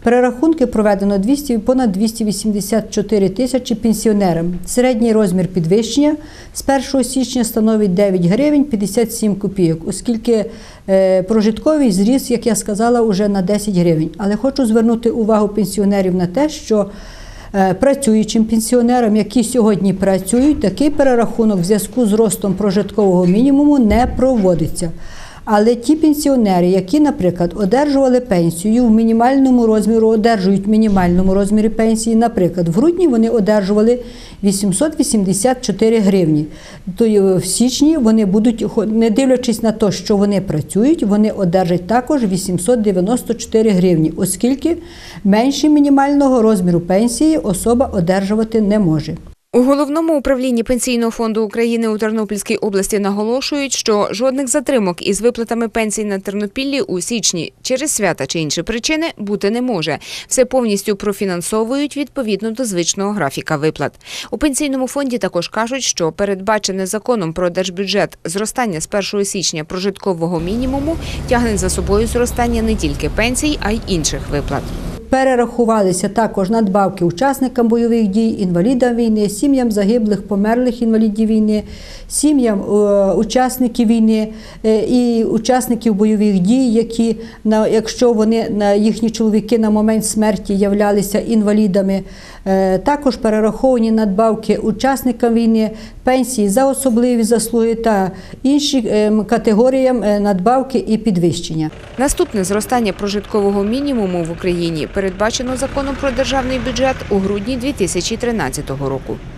Перерахунки проведено понад 284 тисячі пенсіонерам. Середній розмір підвищення з 1 січня становить 9 гривень 57 копійок, оскільки прожитковий зріс, як я сказала, уже на 10 гривень. Але хочу звернути увагу пенсіонерів на те, що працюючим пенсіонерам, які сьогодні працюють, такий перерахунок в зв'язку з ростом прожиткового мінімуму не проводиться. Але ті пенсіонери, які, наприклад, одержували пенсію в мінімальному розмірі, одержують в мінімальному розмірі пенсії, наприклад, в грудні вони одержували 884 гривні. То в січні вони будуть, не дивлячись на те, що вони працюють, вони одержать також 894 гривні, оскільки менше мінімального розміру пенсії особа одержувати не може. У Головному управлінні Пенсійного фонду України у Тернопільській області наголошують, що жодних затримок із виплатами пенсій на Тернопіллі у січні через свята чи інші причини бути не може. Все повністю профінансовують відповідно до звичного графіка виплат. У Пенсійному фонді також кажуть, що передбачене законом про держбюджет зростання з 1 січня прожиткового мінімуму тягне за собою зростання не тільки пенсій, а й інших виплат. Перерахувалися також надбавки учасникам бойових дій, інвалідам війни, сім'ям загиблих, померлих інвалідів війни, сім'ям учасників війни і учасників бойових дій, які, якщо їхні чоловіки на момент смерті являлися інвалідами. Також перераховані надбавки учасникам війни, пенсії за особливі заслуги та іншим категоріям надбавки і підвищення. Наступне зростання прожиткового мінімуму в Україні передбачено законом про державний бюджет у грудні 2013 року.